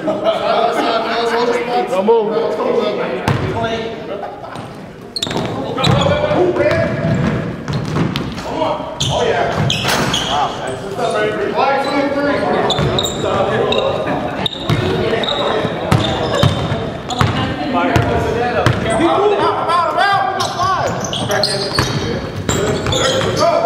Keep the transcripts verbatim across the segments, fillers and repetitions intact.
Don't move. Oh yeah. Wow. Flag two and three. I'm out, I'm out. Five. Let's go.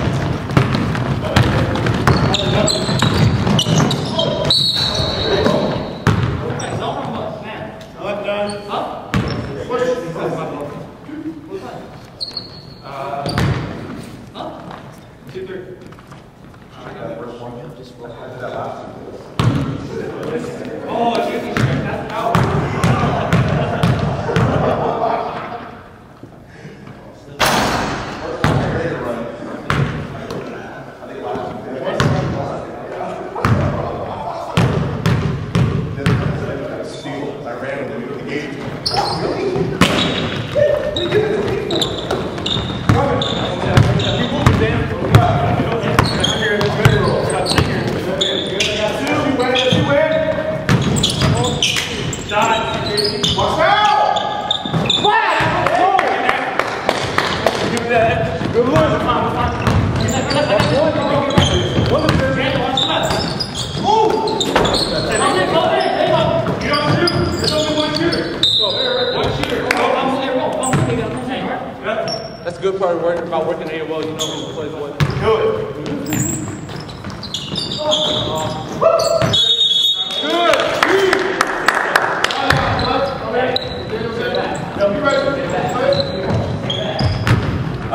That's the good part of working, about working A O L, you know who plays what. Do it. Good. Oh.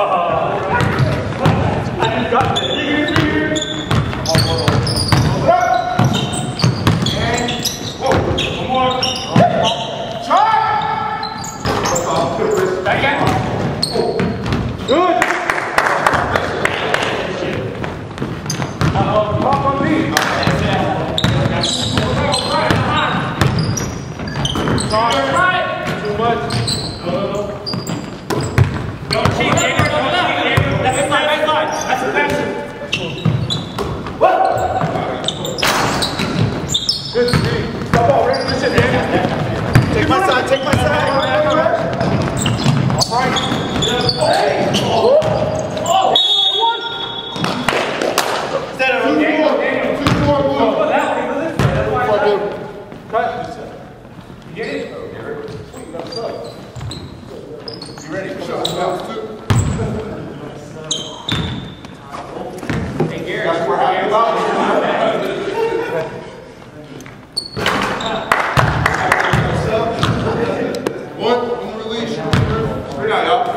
I got this. Good. Uh-oh, pop on me. Sorry. Too much. Go cheat, David. Go left. That's the side, right side. That's the passion. Good speed. Stop ball, right? Listen, David. Take my side, take my side. All right. Hey. Oh! Oh! Is that a game? Two more, two more. Oh, that one, that's why I cut. You get it? Oh, Gary. Sweet, that's up. You ready? Sure. Hey, Gary. That's what we're happy about. One, one release. Three now, y'all.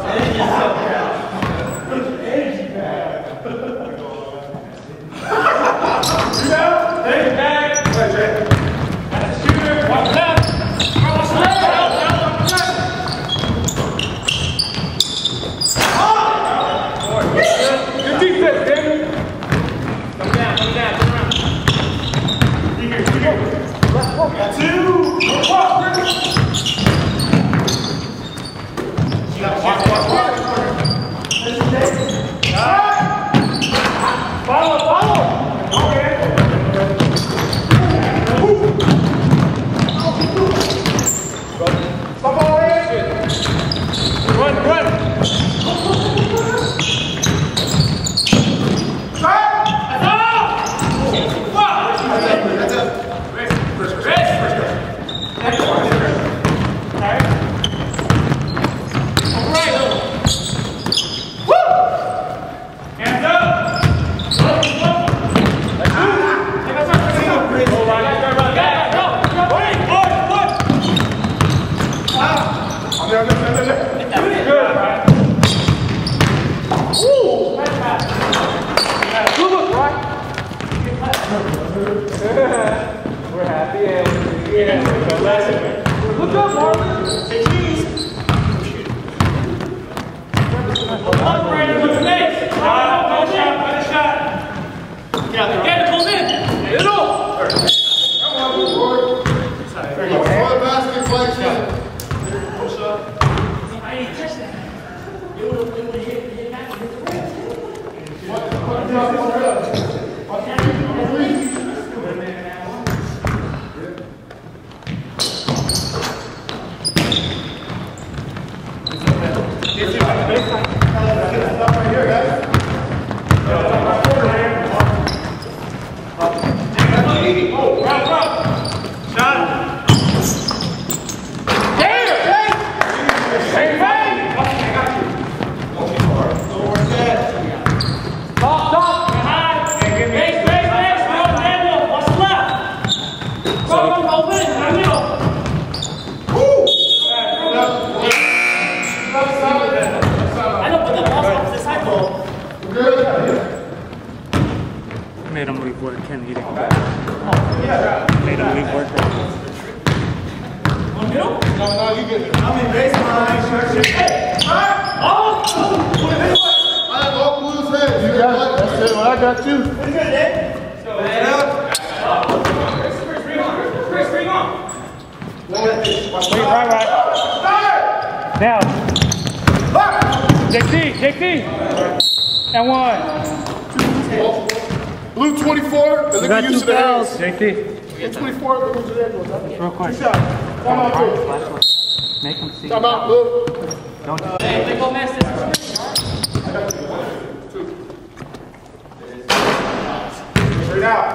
Follow, follow! Okay. Stop all in! Run, run! We're happy and yeah. Look up, Marlon. Up, Brandon, what's next? Ah, one shot, one shot. Get out there. Get it, pull in. Middle. Come on, Lord. There you go. Throw the basket, flex in. Push up. I didn't touch that. It would have hit hit back and hit the rim. What? What? What? Made him leave work. Can't eat it. Made him leave work. One middle? No, no, you get it. I'm in baseline. Hey! Oh! I have all blue head. You got it. That's it. Well, I got you. What's good, Dave? So, head up. Chris, Chris, bring on. Chris, bring on. Wait, right, right. Now. J T, J T. And one. Blue twenty-four. We got two fouls. J T. twenty-four. Real quick. Time out, Blue. Make him see. Time out, Blue. Don't. Hey, they go mess this. Straight out.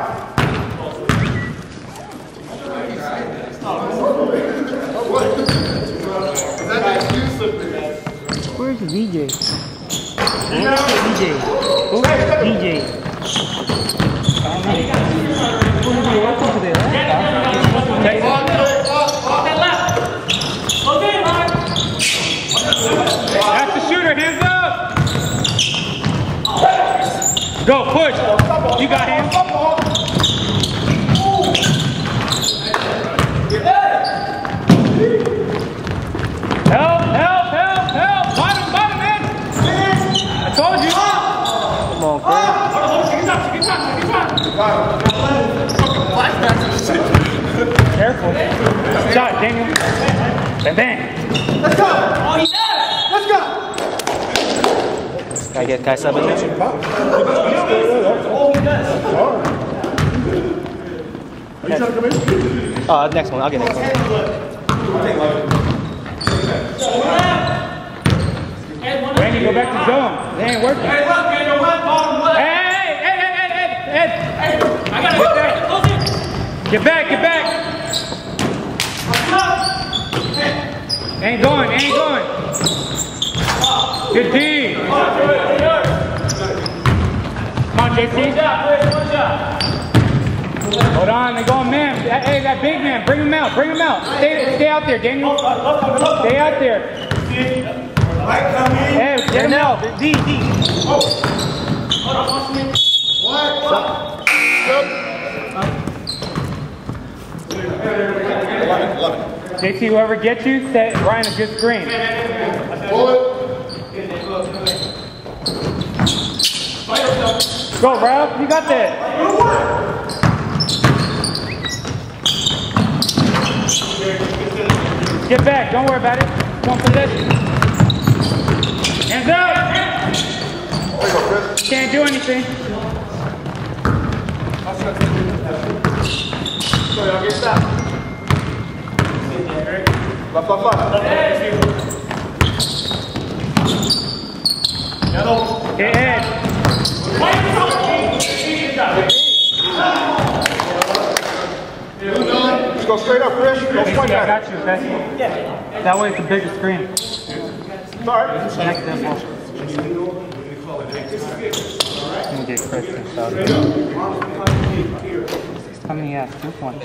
Where's the V J? Where's the V J? Who's the V J? Who's the work over there? That's the shooter, hands up! Go, push! You got him. Help, help, help, help! Bottom, bottom, man! I told you! Come on, Chris. Careful. Shot, Daniel. Bang, bang. Let's go! Oh, he does! Let's go! Can I get Kai sub in there? Oh, he does. Are you trying to come in? Uh, next one. I'll get next one. Randy, go back to zone. They ain't working. Hey, look, Daniel, left, bottom left. Hey, hey, hey, hey, hey, Ed, Ed. Hey, I gotta go back. Close it. Get back, get back. Ain't going, ain't going. Good D. Come on, J T. One shot, Chris, one shot. Hold on, they're going man. Hey, that big man, bring him out, bring him out. Stay, stay out there, Daniel. Stay out there. Hey, get him out. D, D. Hold on, watch me. J T, whoever gets you, set Ryan a good screen. Go, Ralph, you got that. Get back, don't worry about it. One possession. Hands up! Can't do anything. So y'all get stopped. Left, left, left. Get ahead. Just go straight up, Chris. Go J T, point I at got you, okay? Yeah. That way it's a bigger screen. it. Sorry. Next tempo. Let me get Chris and shout out. How many has two points?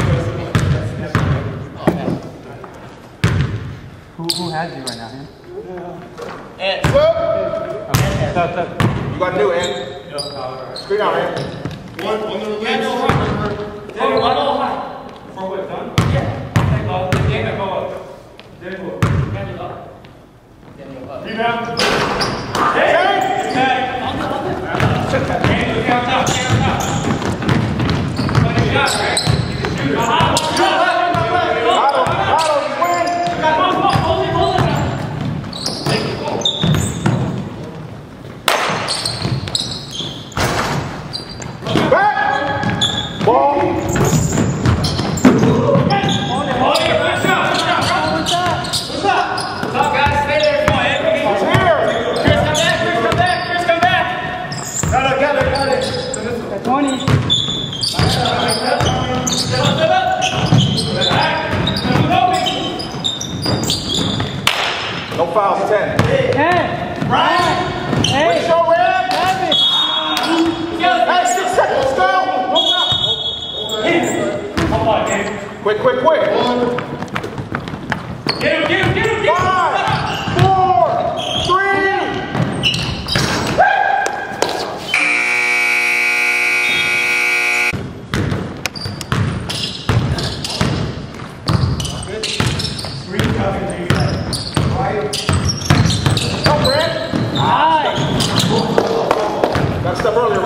Who, who has you right now, him? Ed. Okay, stop, stop. You got to do it, Ed. Straight out, Ed. One, one little lead. Daniel, one all high. For what, done? Yeah. Daniel, go up. Daniel, Daniel up. Daniel up. Rebound. Hey! Hey! Daniel, count out, count out. Funny shot, right? Shoot. Uh-huh. Bottom, bottom, win. Come on, come on, hold it, hold it. Back. Ball. No fouls, ten. Hey! Ryan! Hey! Show Ed. Have it! Hey, six seconds, go. No foul. Come on, Dave. Quick, quick, quick. Get him, get him, get him, get him! Five, four, three.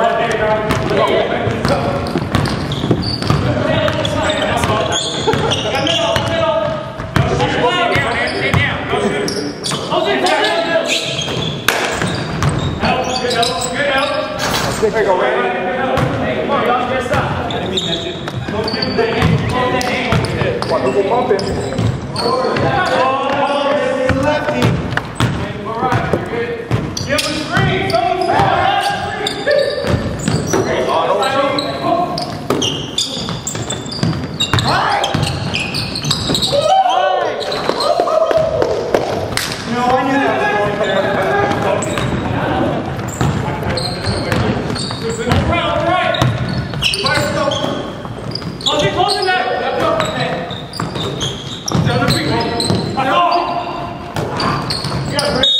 There you go, Randy. Come on, y'all, get up. I didn't mean that shit. Don't give him that angle. Don't give him that angle. Quadruple pumping. Oh, lefty. All right, you're good. Give him the screen. Someone screen. Oh, no shoot. No, I knew that was going there. Right, right. Close it, close it now. Let's go. Down the feet. Let's go. You got it, Rick.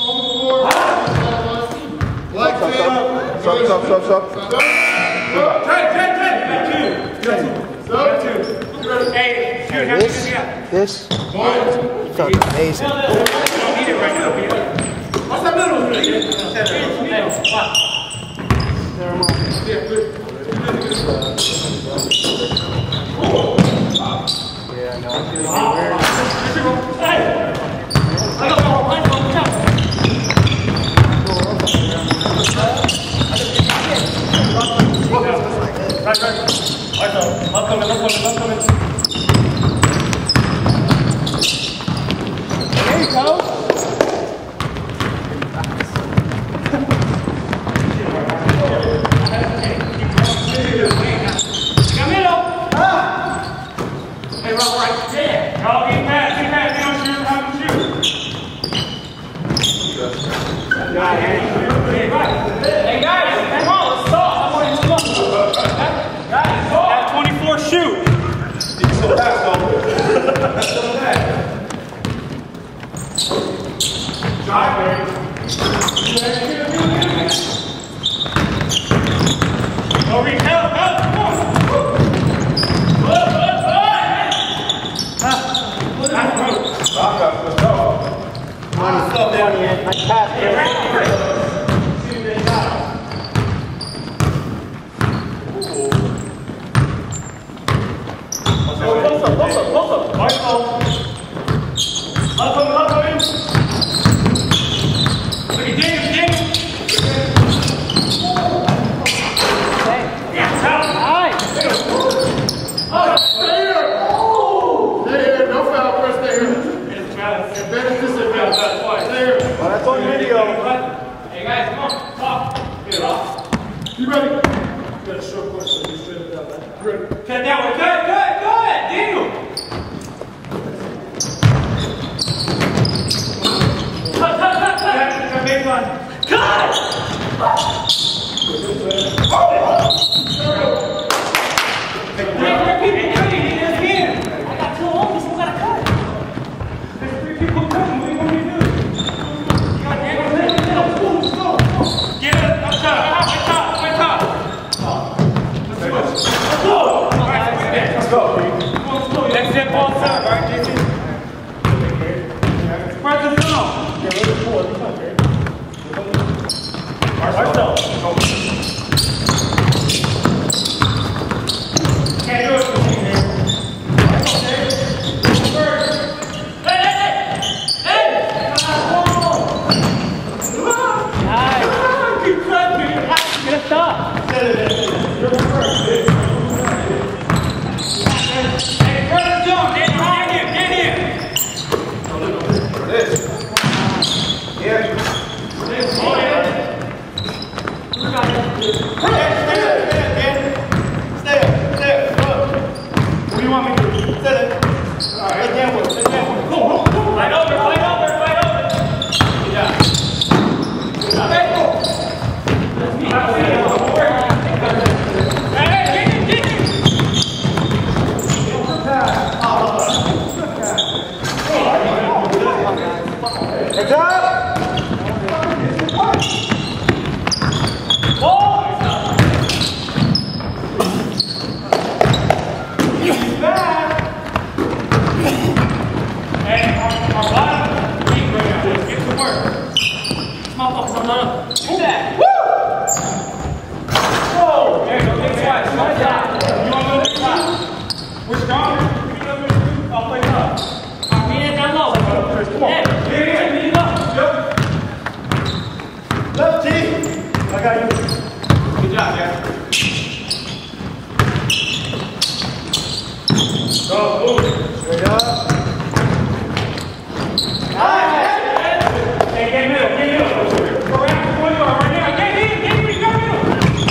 Sup, sup, sup, sup, sup. Ten, ten, ten. You got two. You got two. You got two. Hey, shoot, have This, to this, felt amazing. You don't need it right now. What's that middle? Hey, watch. Yeah, good. Yeah, I know. Hey! I got one. One, one, one. Right, right. Right, so. Left coming, left coming, left coming. There you go. Hey, right, right. Yeah. Y'all get past, get past. They don't shoot, have them shoot. Hey, right. Hey, guys, come on, let's talk. I want you to look. Guys, talk. At twenty-four, shoot. He's so fast, though. So fast. Drive, baby. Go reach, help, help, come on. Look, look, look. Stop that, let's go. twenty, twenty, nice pass, Chris. Close up, close up, close up. Right, go. Up, up, up, up. Look at Daniel, Daniel. Yeah, out. Nice. Oh, stay here. Stay here, no foul, Chris, stay here. It's foul. Advantage disadvantage, that's why. Stay here. Oh, that's on video. Hey, guys, come on, talk. Get it off. You ready? Got a short course, so you straight it down, man. Ready? Cut that one, cut, cut, cut, Daniel. Cut, cut, cut, cut. Cut, big one. Cut! Hey, repeat it, repeat it, again. I got two homies, who got a cut? There's three people cutting, what do you want me to do? You got Daniel, let's go, let's go. Get it, up top, up top, up top. Let's do it. Let's go. All right, let's go. Next step, ball side, right, J T? Spread the zone. Yeah, let's go. Marcel. Can't do it. Hey, hey, hey! Hey! Nice. Keep clapping. Get a stop. Hey, spread the zone. Get behind him. Get him. This. Yeah. Oh, yeah. What do you want me to do? Sit it. All right, let down with it. Let down with it. Go, go, go. Fight over, fight over, fight over. Yeah. Hey, go. Hey, hey, get him, get him. Good job. Oh! I got you. Good job, Jack. Go, move. Straight up. Nice. Hey, get middle, get middle. Go around the corner right now. Get in, get in, go middle.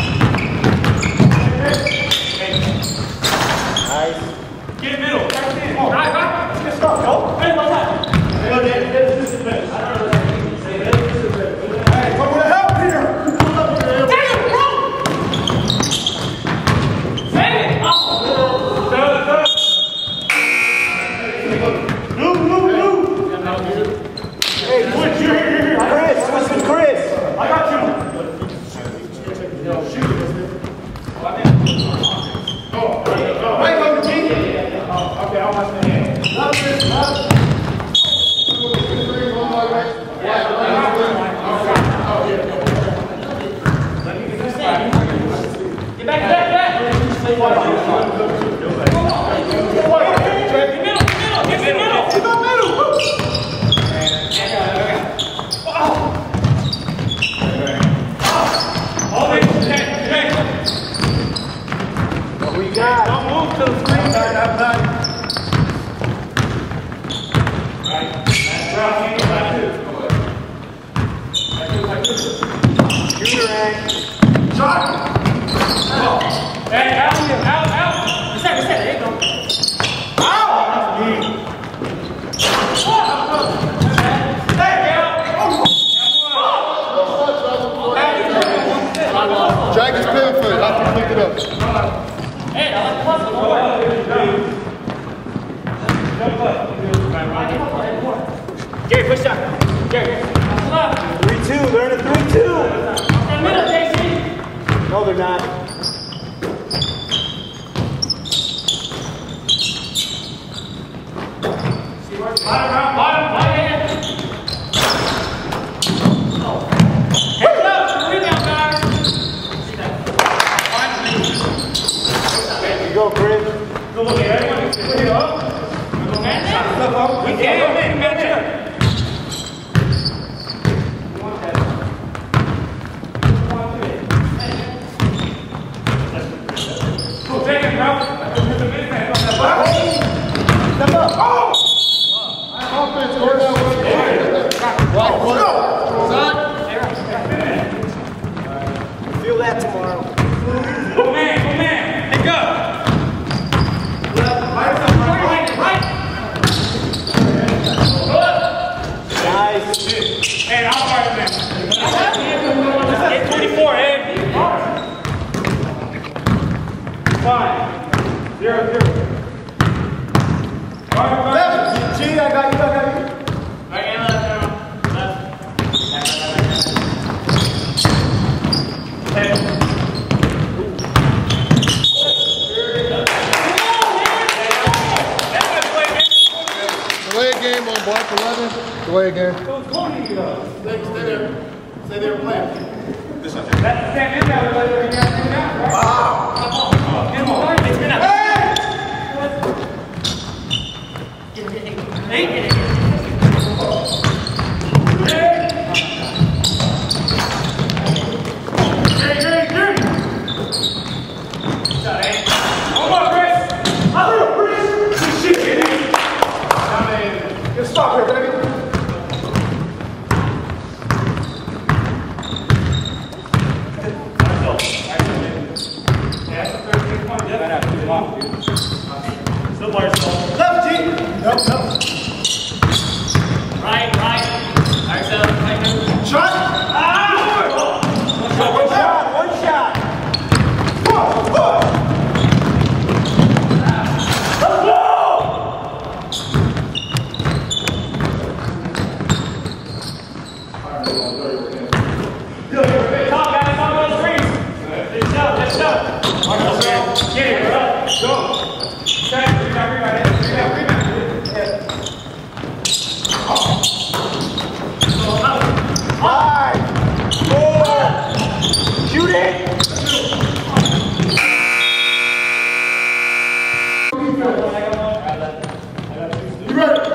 Nice. Get middle. Right, right. Let's get started. Go. Hey, what's that? This is better. I don't know what that means. Say this is better. Hey, come with the help here. Damn, bro. Say it. Oh. Go, go. Move, move, move. Hey, Switch, you're here, you're here. Chris, switch with Chris. I got you. Shoot. Oh, right over the team. Okay, I'll watch the hand. Love this, love. Get back, back, back. Get middle, get middle, get middle. Get middle. What we got? Don't move to the screen. Outside, outside. Right. Nice drop. Hand it back too. Like this, like this. Shooter rank. Shot. Oh. Hey, out, out, out. Reset, reset. There you go. Out. Hey, out. Drag his pin foot after you pick it up. Hey, I like the plus. Gary, push down. Gary. three two, they're in a three two. Middle, J C. No, they're not. Bottom, round, bottom, right hand. Heads up, rebound, guys. There you go, Chris. Go look at everyone. Put it up. Go match up. We can man, match up. Go take it, bro. Step up. Oh! Offense, go down one. Wow, what up? Feel that tomorrow. Go man, go man. Pick up. Nice. Hey, I'll start man. eight twenty-four, eh? Five. Zero, zero. All right, Seven. G, I got you, I got you. right, and left, left. Ten. Delay a game on block eleven. Delay a game. Stay, stay there. Stay there playing. That's the same inbound that we're going to do now, right? Wow. Inbound. It's been a... Hey! Stop here, baby. Still by yourself. Left, G. Nope, nope. Right, right. Right, so, right. Shot. Ah! One shot, one shot. Four, four. Let's go! Top guys, top those threes. Let's go, let's go. Get it, bro. Go. Okay, rebound, rebound, rebound, rebound. Five, four, shoot it. You ready?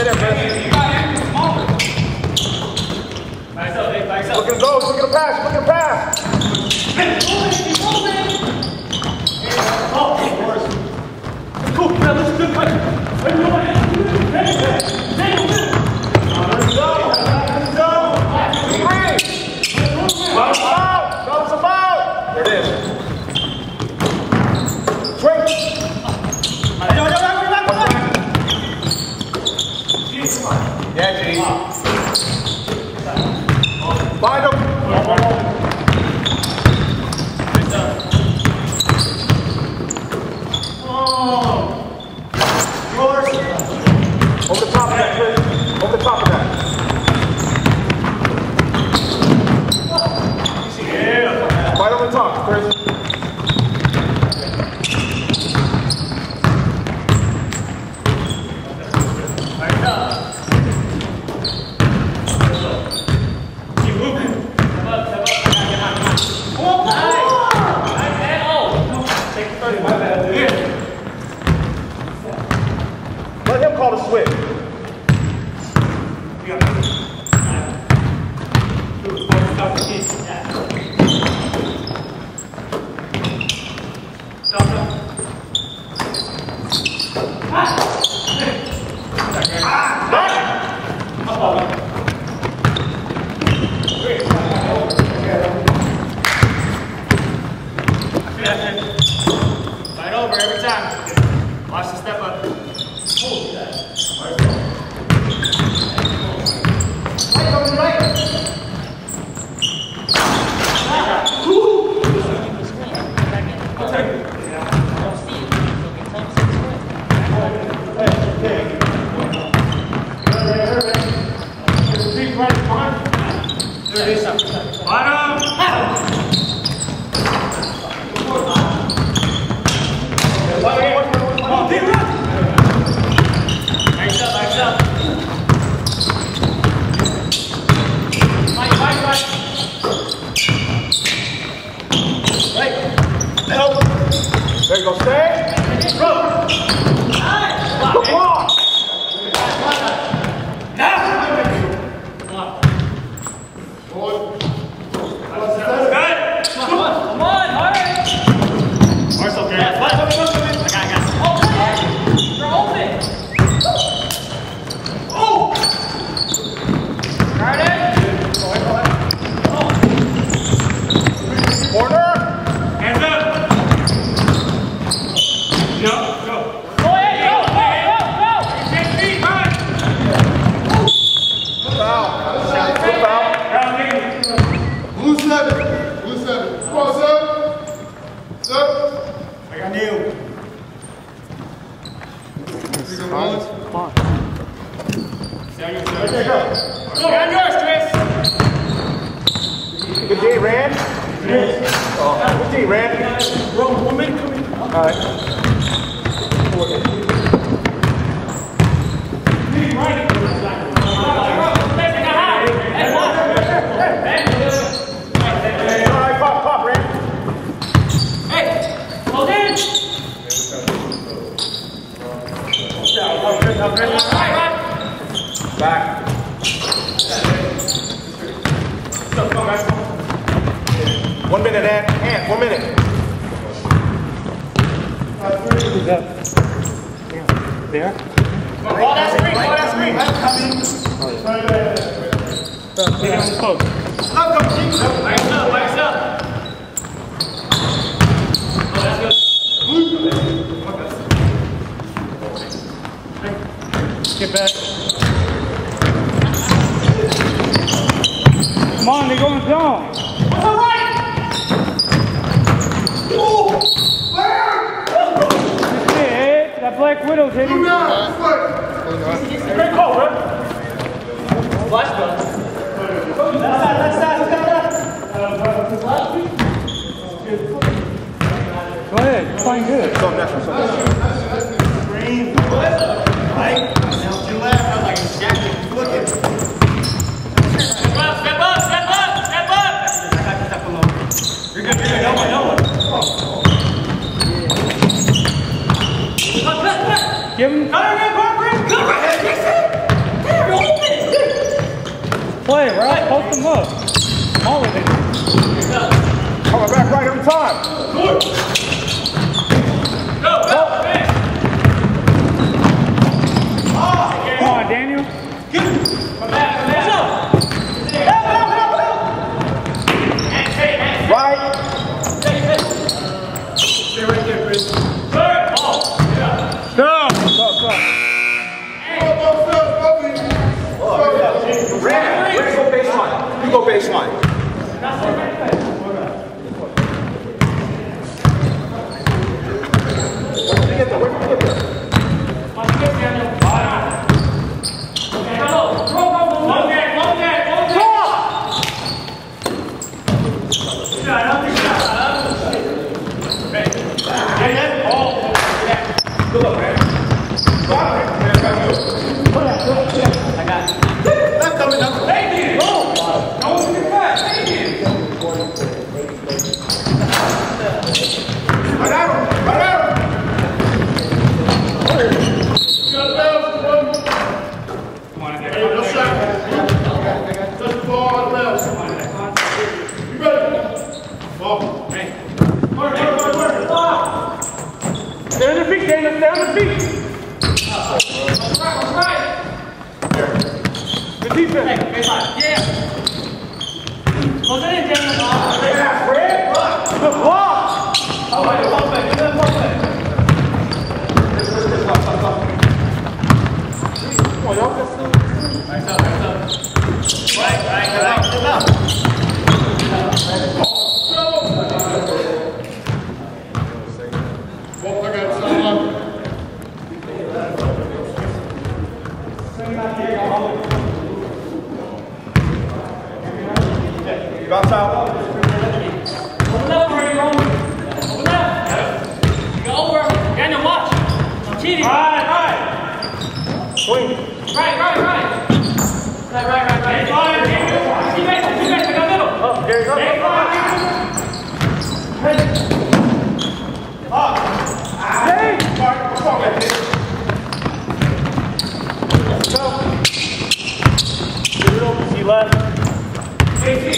Stay there, Chris. You got him smaller. Back up, Dave, back up. Look at those. Look at the pass. Look at the pass. Cool, now let's do it. Wait, wait, wait. Let's go. Let's go. Bounce about. Bounce about. There it is. Swing. Yeah, G. Bind him. Over the top of that, Chris. Over the top of that. Yeah. Right over the top, Chris. Right up. Keep moving. Step up, step up. Oh, nice. Nice and oh. Take thirty, my bad, dude. Let him call the switch. Fight over every time. Watch the step up. Bottom. Nice up, nice up. Fight, fight, fight. Right. Help. There you go. Stay. Go. Good block. Blue seven. Blue seven. Come on, sir. Sir. I got nailed. Okay, go. Go, got yours, Chris. Good D, Rand. Oh, good D, Rand. Bro, one minute coming. All right. All right, pop, pop, Rand. Hey, hold in. Back. One minute, Ant. Ant, one minute. There? Ball that screen, ball that screen. Lights up, lights up. Oh, that's good. Get back. Come on, they go in zone. All right. Hey, that Black Widow's hitting. Great call, bro. Flash, bro. Let's start, let's start. Go ahead, you're playing good. So natural, so natural. Step up, step up, step up, step up. You're good, you're good. No one, no one. Give him. Come here, Corcoran. Come right here, Jason. play, right? Post them up. All of it. Coming back right every time. Good. Go, go, hey. Come on, Daniel. Come back, come back. Right. Stay right there, Chris. Third. Ball. Yeah. Go. Go, go. Ran. Ran, go baseline. You go baseline. Stay on your feet, Daniel. Stay on your feet. Good defense. Hey, baseline. Yeah. Close it in, Daniel. Yeah, Fred. Good block. Oh, wait, one play. Do that one play. Come on, y'all can still. Right up, right up. Right, right, right, right. Bounce out. Open up, Brady, Roman. Open up. Go over. Daniel, watch. I'm cheating. Right, right. Swing. Right, right, right. Right, right, right, right. Fine, Daniel. Two guys, two guys, I got middle. Up, Gary, up, Hey, up, up. fine. Up. Hey. Come on, man. Go. See left. Hey, see.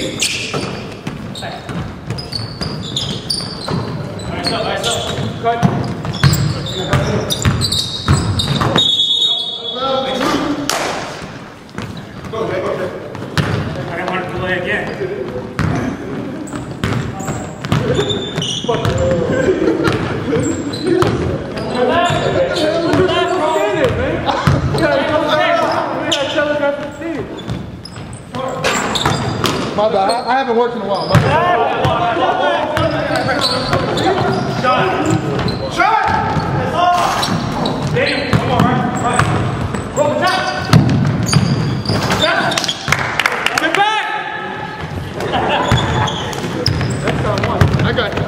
Nice up, nice up. Cut. Go, Jay, go, Jay. I didn't want to delay again. My bad. I, I haven't worked in a while. My bad. Shot. Shot! Damn, come on, right, right. Roll the top. Get back! I got you.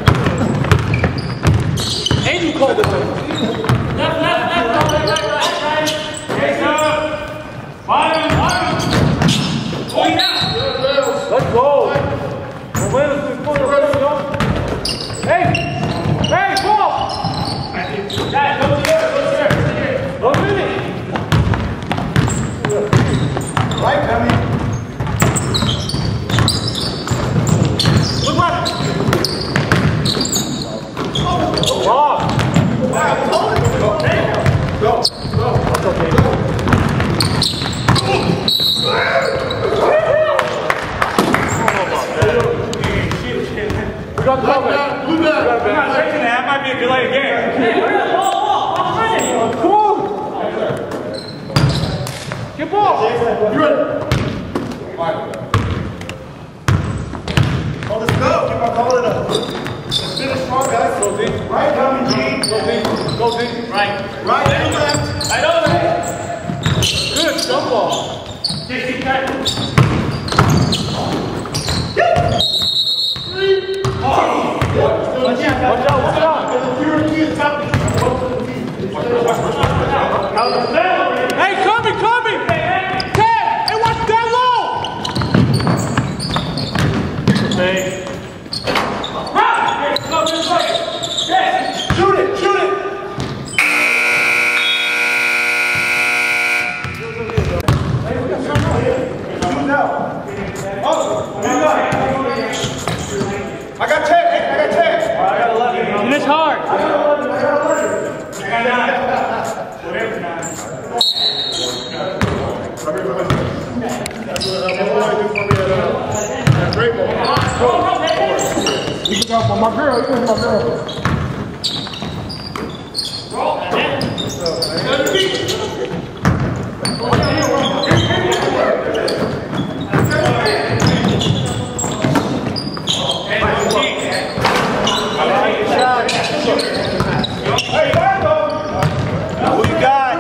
And you called it. Left, left, left, right, right, right, right. Yes, sir. Bottom, bottom. Going down. Let's go. Hey! Hey, ball! Guys, go there, go there. Go minute. Right, Tommy. Look left. Ball. Go, go. That's okay. We got the ball back. Blue back. I'm not taking that. That might be a delay game. Hey, where's the ball, ball? I'm running. Come on. Get ball. You ready? Right. Oh, let's go. Keep on calling it up. Let's finish strong, guys. Go deep. Right, Tommy G. Go deep. Go deep. Right. Right and left. Right over. Good jump ball. J C, cut. Watch out, watch out. Hey, coming, coming. Ted, hey, watch down low. Hey. Shoot it, shoot it. Shoot now. Uh, my girl, you with my girl. Roll. Who you got?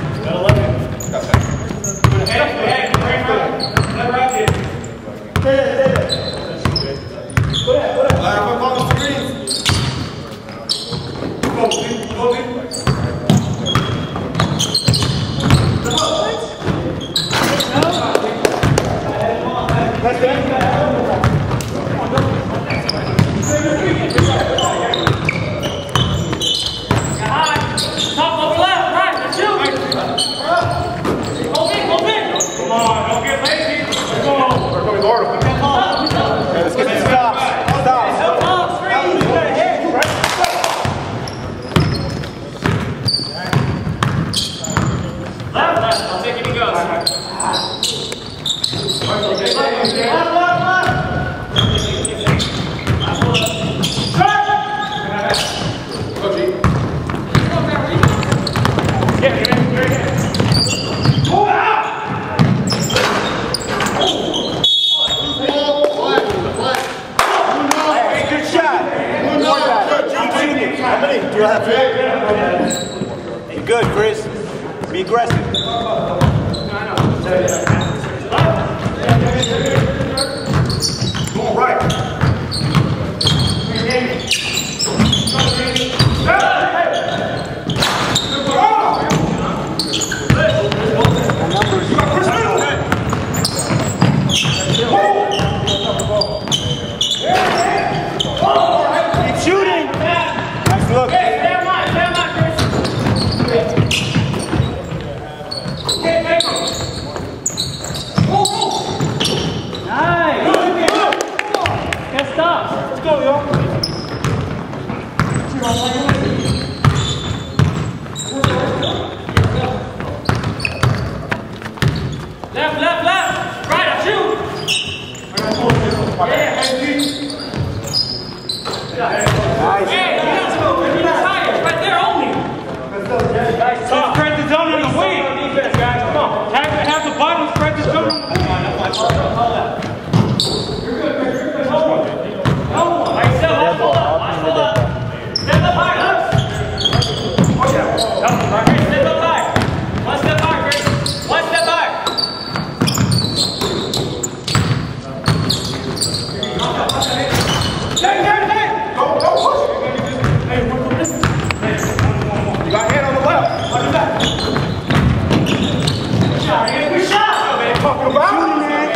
You're good, Chris. Be aggressive. Going right. Keep shooting. Nice look. Left, left, left. Right, I shoot. Yeah, Nice. hey, you got to go. You got tires right there only. So spread the zone on the wing. Defense, guys. Come on. Have, have the bottom spread the zone on the wing. You're good, Chris. You're good. No one. No one. Right, step up, pull up. Watch, pull up. Step up high, huh? Oh, yeah. Right here, step up high. One step high, Chris. One step high. Hey, hey, hey! Go, go, push. Hey, one more listen. You got hand on the left. Watch your back. Good shot, man. Good shot. What you talking about?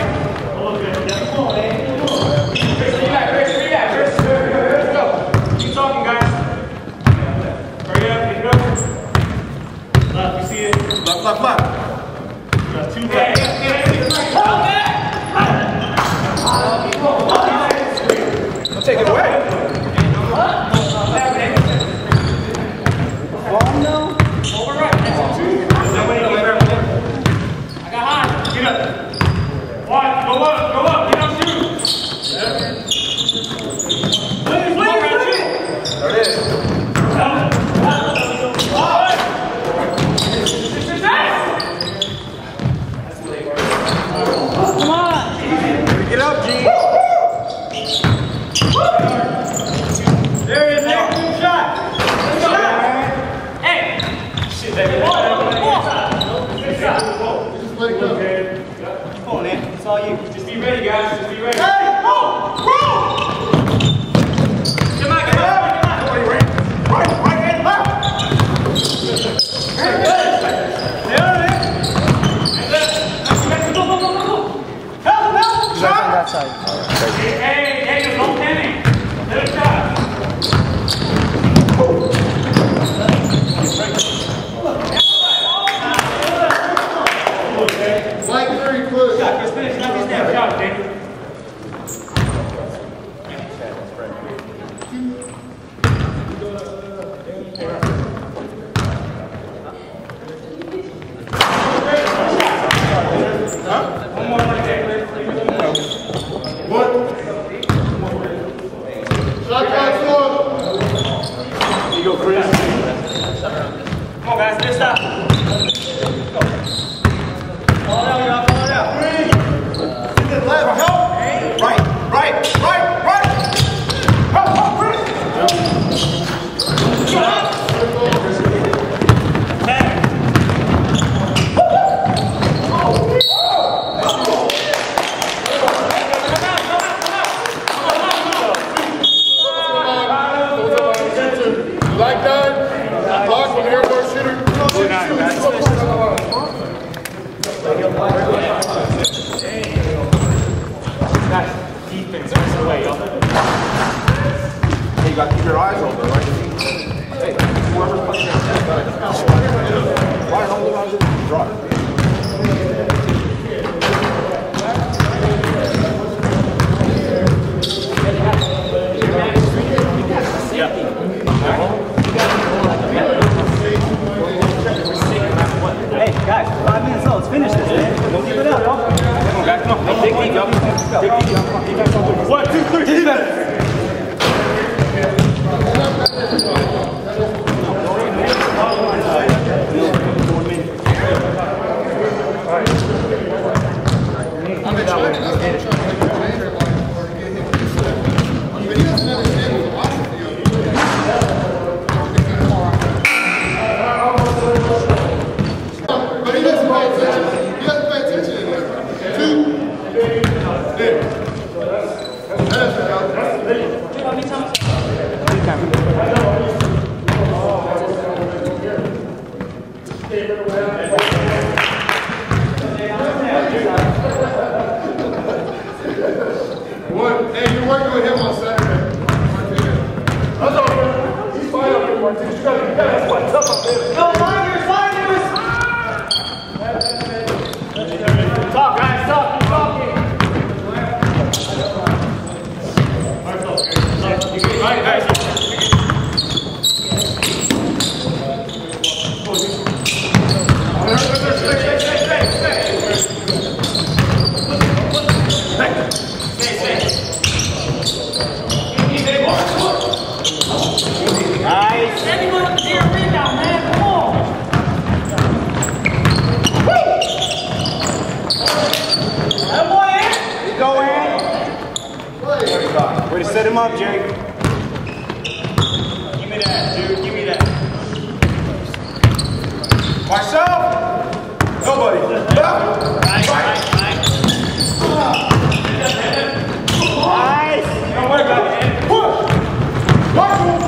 Chris, be back, Chris, be back, Chris. Let's go. Keep talking, guys. Hurry up, get it over. Left, you see it? Left, left, left. You got two left. Hold back! Don't take it away. Over right. I got high. Get up. One, go up, go up. Get up, shoot. Please, please, please. There it is. Come on. Get up, G. There it is, there. Good shot. Good shot. Hey. Shit, baby. Good shot. Just let it go. Come on, man. It's all you. Just be ready, guys. Just be ready. Hey, roll, roll. Come on, come on, come on. Right, right hand left. Go, go, go, go, go. Help, help, shot. That side. Hey, hey, don't panic. Let it shot. Like three, close. Just finish. Let me snap shot, Daniel. keep your eyes open, right? Hey, whoever's punching out, why hold on to this? Draw it. Hey, guys, five minutes left. Let's finish this, man. Don't give it up. Come on, guys. Come on. Dig deep, y'all. Dig deep, y'all. One, two, three. Defense. Hey, you're working with him on Saturday. That's okay. He's fine up here, Martinez. You gotta, you gotta have one tough up there. Go, Liners, Liners! Talk, guys, talk, keep talking. Right, guys. Nice. Anyone up there, win now, man. Come on. That boy in. Go in. Way to set him up, Jake. Give me that, dude. Give me that. Myself? Nobody. Left. Nice, nice, nice. Nice. Don't worry about it, man. Push. Marshall.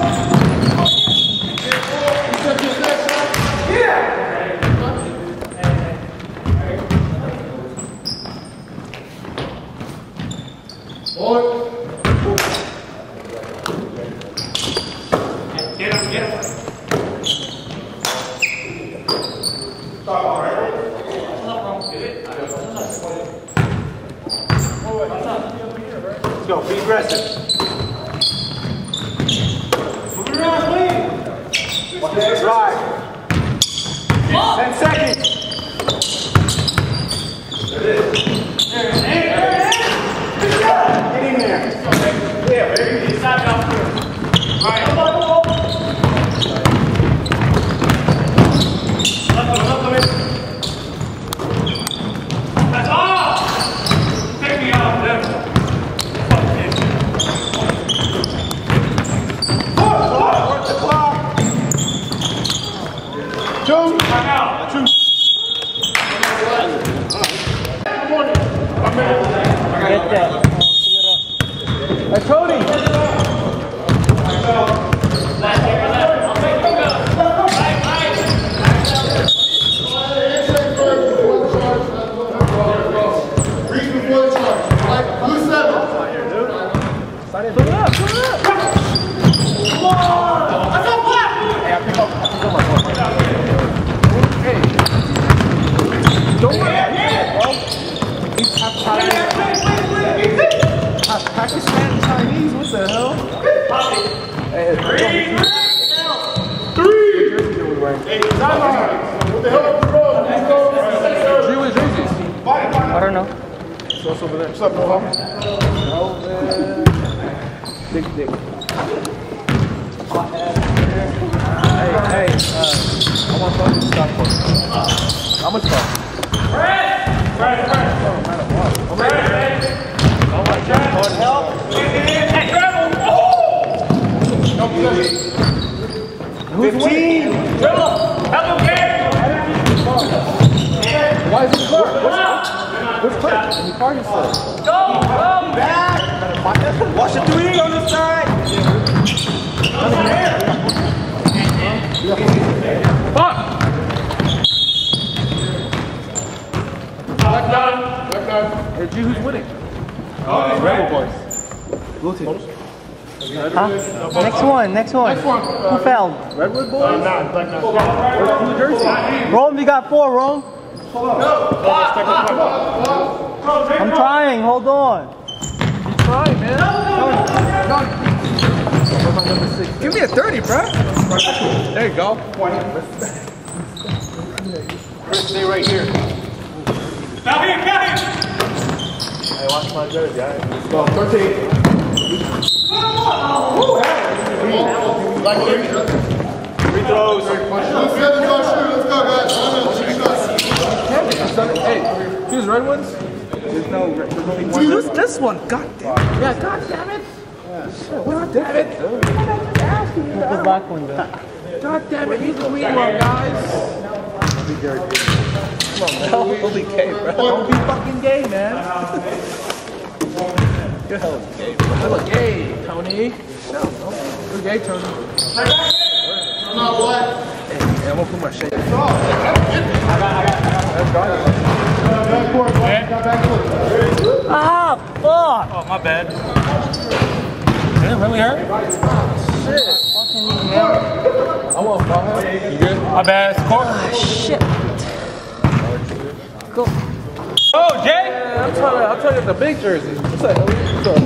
Get him, get him. Let's go. Be aggressive. Move it around, please. Watch this drive. Ten seconds. There it is. There it is. Get in there. Yeah, baby. Inside down here. Right. Come on, come on. Left, left, left. That's off. Take me off, Devin. Work the clock. Two. Time out. Two. Good morning. I'm in. Get that. Hey, Cody. Reach before the charge. Like, who's seven? Put it up. Put it up. Come on. Let's go, Black. Hey, I pick up. I pick up my phone. Hey. Don't worry about it, bro. He's half Pakistan and Chinese. What the hell? Hey, Three. Three. Hey, time out. What the hell is the road? Let's go. Drew is jerseys. I don't know. So what's over there? What's up, Mohawk? Big dick. Hey, hey, uh, I want to stop for how much fun? Fred. Fred, Fred. I'm ready. Oh my God. Lord help. Hey, Trevor. Oh. fifteen. Trevor, help him, Gary. Why is it clear? What's clear? The car is clear. Go, go. Back. Watch the three on the side. Fuck. Back down. Back down. Hey, G, who's winning? Uh, Rebel boys. Blue team. Huh? Next one, next one. Who fouled? Redwood boys? Black nine, black nine. Where's New Jersey? Rome, you got four, Rome. I'm trying, hold on. Try, man. Give me a thirty, bro. There you go. Chris, stay right here. Now here, now here. Hey, watch my jersey, all right? Let's go. thirteen. Black three. Free throws. Let's go, let's go, guys. Hey, here's red ones. There's no red. There's only one. Use this one. God damn it. Yeah, god damn it. God damn it. What's the black one, though? God damn it. Use the green one, guys. Come on, man. Don't be gay, bro. Don't be fucking gay, man. You're hella gay, bro. Hella gay, Tony. No, no. You're gay, Tony. I'm not black. Hey, I'm gonna put my shit. I got, I got, I got. Back court, back court. Ah, fuck! Oh, my bad. Did it really hurt? Shit. Fucking you, man. I want to follow him. You good? My bad. Score. Ah, shit. Go. Oh, Jay. Yeah, I'm trying to, I'm trying to get the big jersey. What's that? What's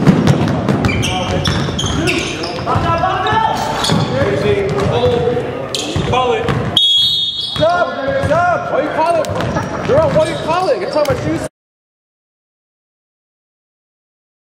Call it. up? Stop! Stop! Why you call it? Jerome, what do you call it? It's on my shoes.